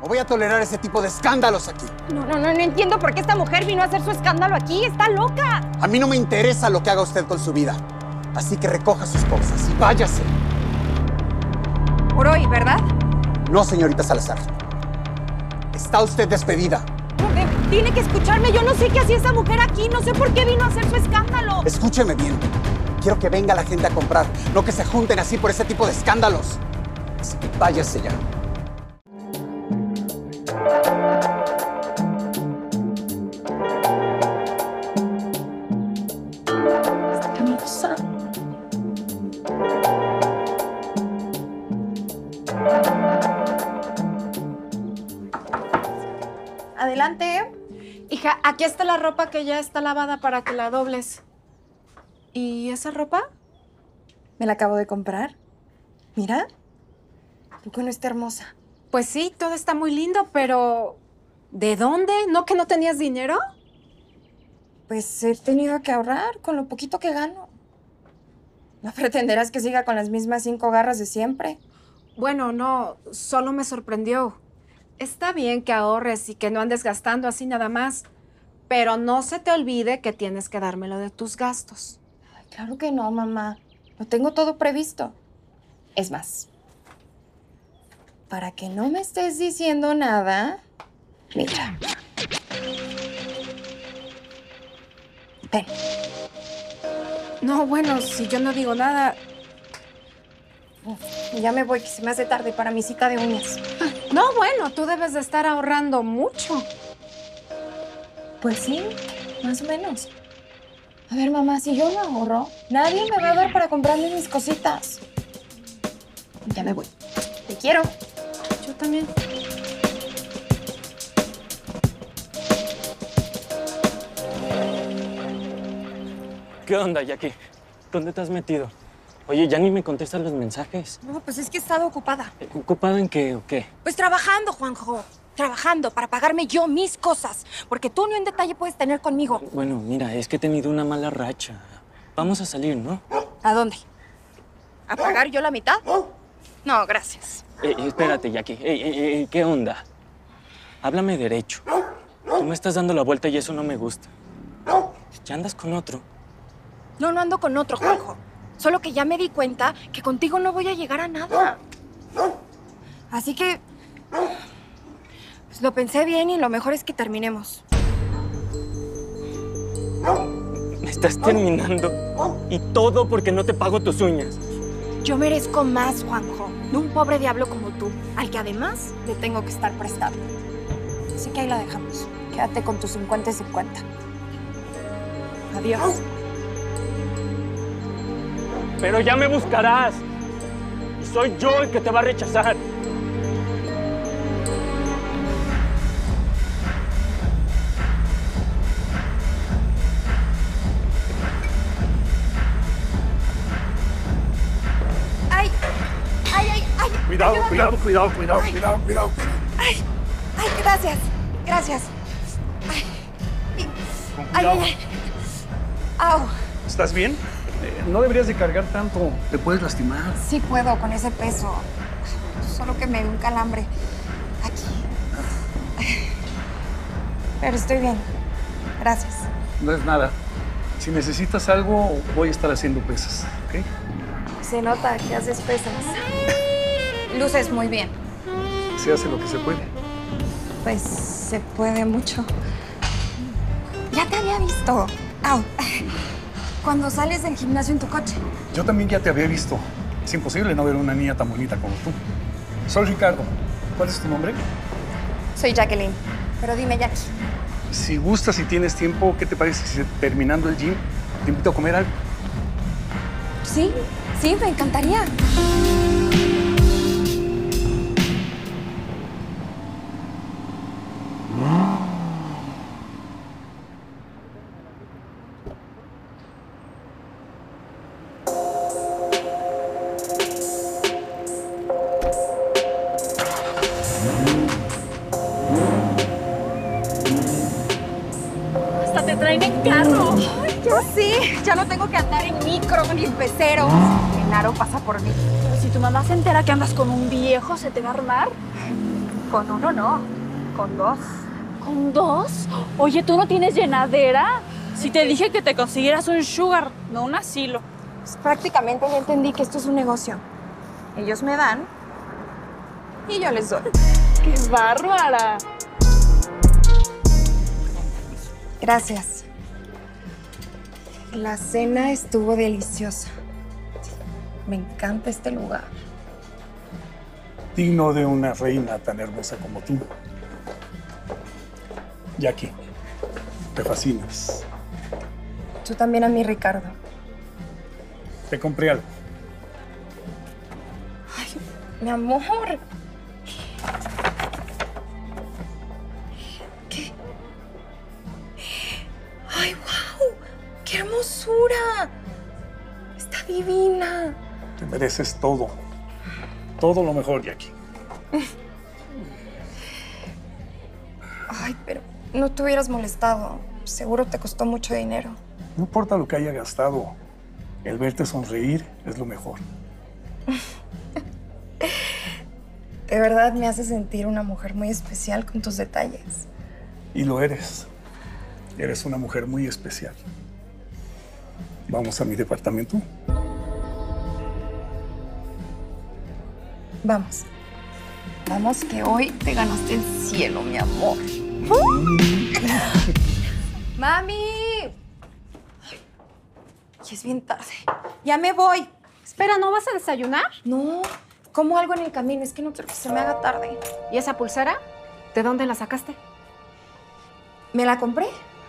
No voy a tolerar ese tipo de escándalos aquí. No entiendo por qué esta mujer vino a hacer su escándalo aquí. ¡Está loca! A mí no me interesa lo que haga usted con su vida. Así que recoja sus cosas y váyase. Por hoy, ¿verdad? No, señorita Salazar. Está usted despedida. Tiene que escucharme. Yo no sé qué hacía esa mujer aquí. No sé por qué vino a hacer su escándalo. Escúcheme bien. Quiero que venga la gente a comprar, no que se junten así por ese tipo de escándalos. Así que váyase ya. Hermosa. Adelante. Hija, aquí está la ropa que ya está lavada para que la dobles. ¿Y esa ropa? Me la acabo de comprar. Mira. ¿Tú que no está hermosa? Pues sí, todo está muy lindo, pero ¿de dónde? ¿No que no tenías dinero? Pues he tenido que ahorrar con lo poquito que gano. ¿No pretenderás que siga con las mismas 5 garras de siempre? Bueno, no, solo me sorprendió. Está bien que ahorres y que no andes gastando así nada más, pero no se te olvide que tienes que dármelo de tus gastos. Ay, claro que no, mamá. Lo tengo todo previsto. Es más, para que no me estés diciendo nada, mira. Ven. No, bueno, si yo no digo nada... Ya me voy, que se me hace tarde para mi cita de uñas. No, bueno, tú debes de estar ahorrando mucho. Pues sí, más o menos. A ver, mamá, si yo no ahorro, nadie me va a dar para comprarme mis cositas. Ya me voy. Te quiero. Yo también. ¿Qué onda, Jackie? ¿Dónde te has metido? Oye, ya ni me contestan los mensajes. No, pues es que he estado ocupada. ¿Ocupado en qué o qué? Pues trabajando, Juanjo. Trabajando para pagarme yo mis cosas. Porque tú ni un detalle puedes tener conmigo. Bueno, mira, es que he tenido una mala racha. Vamos a salir, ¿no? ¿A dónde? ¿A pagar yo la mitad? No, gracias. Espérate, Jackie. ¿Qué onda? Háblame derecho. Tú me estás dando la vuelta y eso no me gusta. Ya andas con otro. No ando con otro, Juanjo. Solo que ya me di cuenta que contigo no voy a llegar a nada. Así que... pues lo pensé bien y lo mejor es que terminemos. Me estás terminando. Y todo porque no te pago tus uñas. Yo merezco más, Juanjo. No un pobre diablo como tú, al que además le tengo que estar prestando. Así que ahí la dejamos. Quédate con tus 50 y 50. Adiós. Pero ya me buscarás. Y soy yo el que te va a rechazar. ¡Ay! Cuidado, ayúdame. cuidado. ¡Ay! Gracias. Gracias. Con cuidado. ¡Au! ¿Estás bien? No deberías de cargar tanto. Te puedes lastimar. Sí puedo con ese peso. Solo que me dio un calambre. Aquí. Pero estoy bien. Gracias. No es nada. Si necesitas algo, voy a estar haciendo pesas, ¿ok? Se nota que haces pesas. Luces muy bien. Se hace lo que se puede. Pues se puede mucho. Ya te había visto. Au. Cuando sales del gimnasio en tu coche. Yo también ya te había visto. Es imposible no ver una niña tan bonita como tú. Soy Ricardo. ¿Cuál es tu nombre? Soy Jacqueline. Pero dime, Jackie. Si gustas y tienes tiempo, ¿qué te parece si terminando el gym te invito a comer algo? Sí, me encantaría. Hasta te traen en carro. Ay, yo sí. Ya no tengo que andar en micro ni en pecero. Genaro pasa por mí. Pero si tu mamá se entera que andas con un viejo, ¿se te va a armar? Con uno no, con dos. ¿Con dos? Oye, ¿tú no tienes llenadera? Si te dije que te consiguieras un sugar, no un asilo. Pues prácticamente ya entendí que esto es un negocio. Ellos me dan y yo les doy. ¡Qué bárbara! Gracias. La cena estuvo deliciosa. Me encanta este lugar. Digno de una reina tan hermosa como tú. Jackie, te fascinas. Tú también a mí, Ricardo. Te compré algo. Ay, mi amor. ¿Qué? ¡Ay, wow! ¡Qué hermosura! Está divina. Te mereces todo. Todo lo mejor, Jackie. Ay, pero no te hubieras molestado. Seguro te costó mucho dinero. No importa lo que haya gastado. El verte sonreír es lo mejor. De verdad me hace sentir una mujer muy especial con tus detalles. Y lo eres. Eres una mujer muy especial. ¿Vamos a mi departamento? Vamos. Vamos, que hoy te ganaste el cielo, mi amor. ¡Mami! Ay, es bien tarde. Ya me voy. Espera, ¿no vas a desayunar? No, como algo en el camino. Es que no quiero que se me haga tarde. ¿Y esa pulsera? ¿De dónde la sacaste? ¿Me la compré?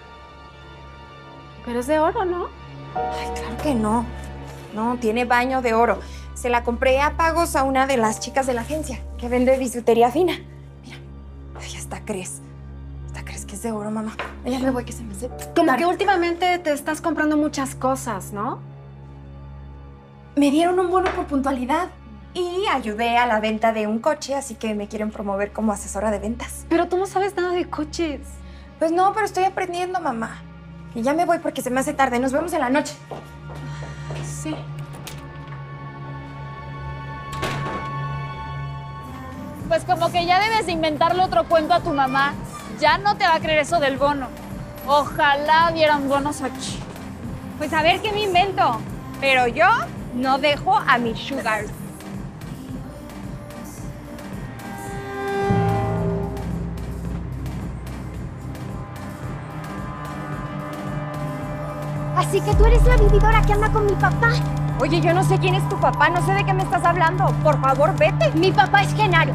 Pero es de oro, ¿no? Ay, claro que no. No, tiene baño de oro. Se la compré a pagos a una de las chicas de la agencia que vende bisutería fina. Mira, ay, hasta crees que es de oro, mamá. Ya me voy, que se me hace Como tarde. que últimamente te estás comprando muchas cosas, ¿no? Me dieron un bono por puntualidad y ayudé a la venta de un coche, así que me quieren promover como asesora de ventas. Pero tú no sabes nada de coches. Pues no, pero estoy aprendiendo, mamá. Y ya me voy porque se me hace tarde. Nos vemos en la noche. Sí. Pues como que ya debes de inventarle otro cuento a tu mamá. Ya no te va a creer eso del bono. Ojalá dieran bonos aquí. Pues a ver qué me invento. Pero yo no dejo a mis sugars. Así que tú eres la vividora que anda con mi papá. Oye, yo no sé quién es tu papá, no sé de qué me estás hablando. Por favor, vete. Mi papá es Genaro.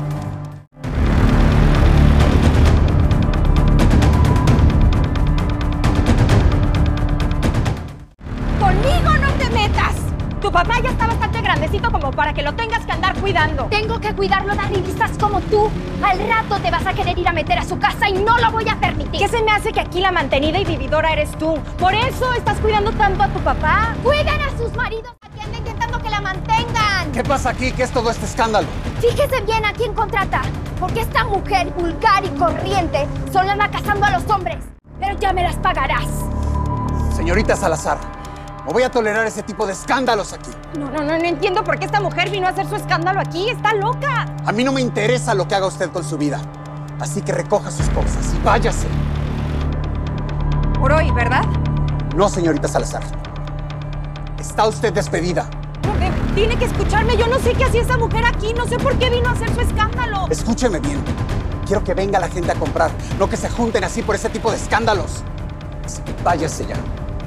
¡Conmigo no te metas! Tu papá ya está bastante grandecito como para que lo tengas que andar cuidando. Tengo que cuidarlo de arribistas como tú. Al rato te vas a querer ir a meter a su casa y no lo voy a permitir. ¿Qué se me hace que aquí la mantenida y vividora eres tú? ¿Por eso estás cuidando tanto a tu papá? Cuidan a sus maridos a que anda intentando que la mantengan. ¿Qué pasa aquí? ¿Qué es todo este escándalo? Fíjese bien a quién contrata. Porque esta mujer vulgar y corriente solo anda cazando a los hombres. Pero ya me las pagarás. Señorita Salazar, no voy a tolerar ese tipo de escándalos aquí. No entiendo por qué esta mujer vino a hacer su escándalo aquí. ¡Está loca! A mí no me interesa lo que haga usted con su vida. Así que recoja sus cosas y váyase. Por hoy, ¿verdad? No, señorita Salazar. Está usted despedida. Tiene que escucharme. Yo no sé qué hacía esa mujer aquí. No sé por qué vino a hacer su escándalo. Escúcheme bien. Quiero que venga la gente a comprar, no que se junten así por ese tipo de escándalos. Así que váyase ya.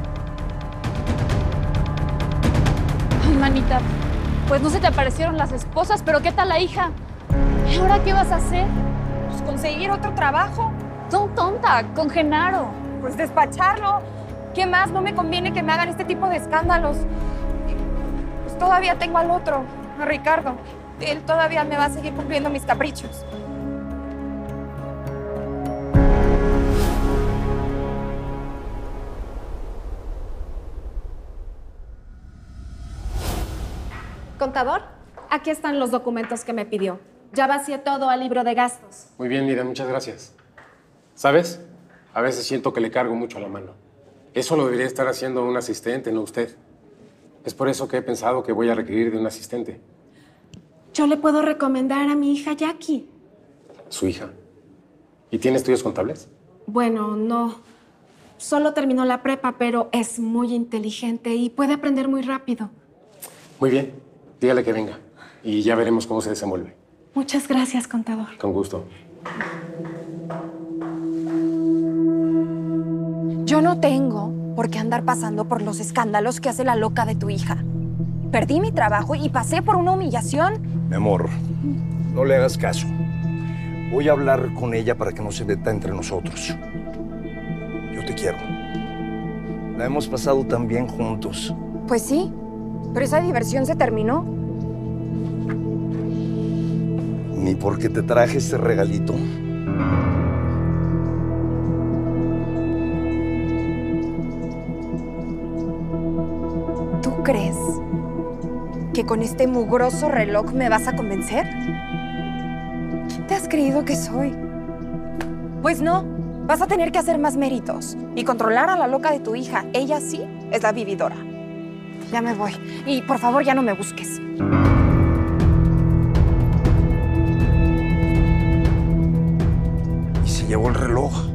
Ay, manita, pues no se te aparecieron las esposas, pero ¿qué tal la hija? ¿Y ahora qué vas a hacer? Pues conseguir otro trabajo. Tú tonta, con Genaro. Pues despacharlo. ¿Qué más? No me conviene que me hagan este tipo de escándalos. Pues todavía tengo al otro, a Ricardo. Él todavía me va a seguir cumpliendo mis caprichos. Contador, aquí están los documentos que me pidió. Ya vacié todo al libro de gastos. Muy bien, Mira, muchas gracias. ¿Sabes? A veces siento que le cargo mucho a la mano. Eso lo debería estar haciendo un asistente, no usted. Es por eso que he pensado que voy a requerir de un asistente. Yo le puedo recomendar a mi hija Jackie. su hija. ¿Y tiene estudios contables? Bueno, no. Solo terminó la prepa, pero es muy inteligente y puede aprender muy rápido. Muy bien. Dígale que venga. Y ya veremos cómo se desenvuelve. Muchas gracias, contador. Con gusto. Yo no tengo por qué andar pasando por los escándalos que hace la loca de tu hija. Perdí mi trabajo y pasé por una humillación. Mi amor, no le hagas caso. Voy a hablar con ella para que no se meta entre nosotros. Yo te quiero. La hemos pasado tan bien juntos. Pues sí, pero esa diversión se terminó. Ni porque te traje este regalito. ¿Tú crees que con este mugroso reloj me vas a convencer? ¿Quién te has creído que soy? Pues no, vas a tener que hacer más méritos y controlar a la loca de tu hija. Ella sí es la vividora. Ya me voy. Y por favor, ya no me busques. Y se llevó el reloj.